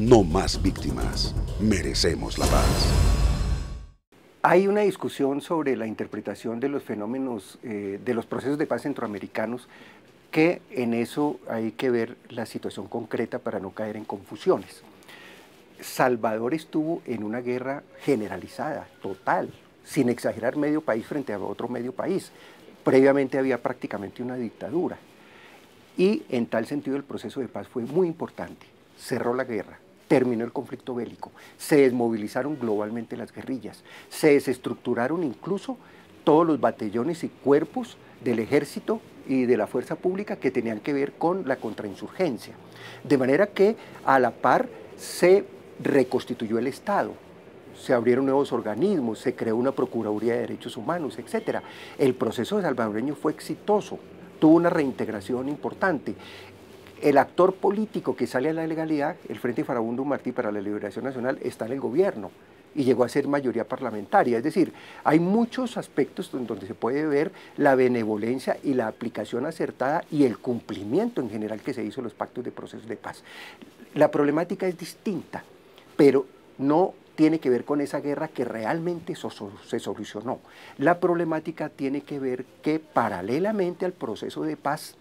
No más víctimas. Merecemos la paz. Hay una discusión sobre la interpretación de los fenómenos, de los procesos de paz centroamericanos, que en eso hay que ver la situación concreta para no caer en confusiones. Salvador estuvo en una guerra generalizada, total, sin exagerar, medio país frente a otro medio país. Previamente había prácticamente una dictadura. Y en tal sentido el proceso de paz fue muy importante. Cerró la guerra, terminó el conflicto bélico, se desmovilizaron globalmente las guerrillas, se desestructuraron incluso todos los batallones y cuerpos del ejército y de la fuerza pública que tenían que ver con la contrainsurgencia. De manera que a la par se reconstituyó el Estado, se abrieron nuevos organismos, se creó una Procuraduría de Derechos Humanos, etc. El proceso salvadoreño fue exitoso, tuvo una reintegración importante. El actor político que sale a la legalidad, el Frente Farabundo Martí para la Liberación Nacional, está en el gobierno y llegó a ser mayoría parlamentaria. Es decir, hay muchos aspectos donde se puede ver la benevolencia y la aplicación acertada y el cumplimiento en general que se hizo en los pactos de procesos de paz. La problemática es distinta, pero no tiene que ver con esa guerra que realmente se solucionó. La problemática tiene que ver que paralelamente al proceso de paz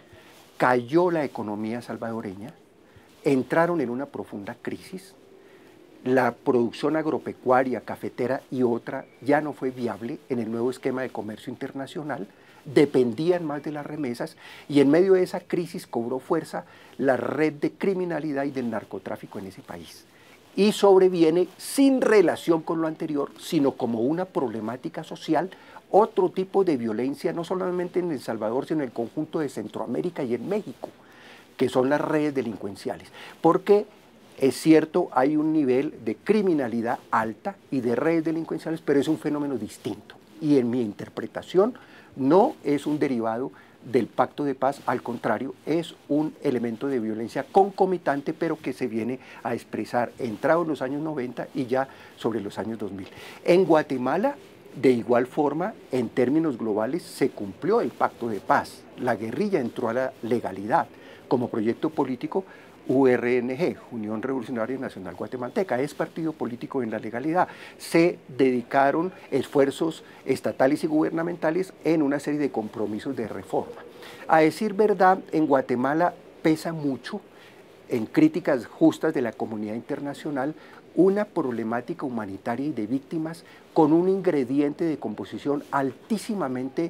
cayó la economía salvadoreña, entraron en una profunda crisis, la producción agropecuaria, cafetera y otra ya no fue viable en el nuevo esquema de comercio internacional, dependían más de las remesas y en medio de esa crisis cobró fuerza la red de criminalidad y del narcotráfico en ese país. Y sobreviene sin relación con lo anterior, sino como una problemática social, otro tipo de violencia, no solamente en El Salvador, sino en el conjunto de Centroamérica y en México, que son las redes delincuenciales. Porque es cierto, hay un nivel de criminalidad alta y de redes delincuenciales, pero es un fenómeno distinto. Y en mi interpretación no es un derivado del pacto de paz, al contrario, es un elemento de violencia concomitante, pero que se viene a expresar entrados los años 90 y ya sobre los años 2000. En Guatemala, de igual forma, en términos globales, se cumplió el pacto de paz. La guerrilla entró a la legalidad como proyecto político. URNG, Unión Revolucionaria Nacional Guatemalteca, es partido político en la legalidad. Se dedicaron esfuerzos estatales y gubernamentales en una serie de compromisos de reforma. A decir verdad, en Guatemala pesa mucho, en críticas justas de la comunidad internacional, una problemática humanitaria y de víctimas con un ingrediente de composición altísimamente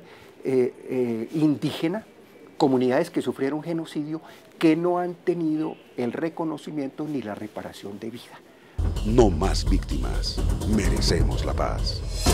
indígena, comunidades que sufrieron genocidio, que no han tenido el reconocimiento ni la reparación de vida. No más víctimas. Merecemos la paz.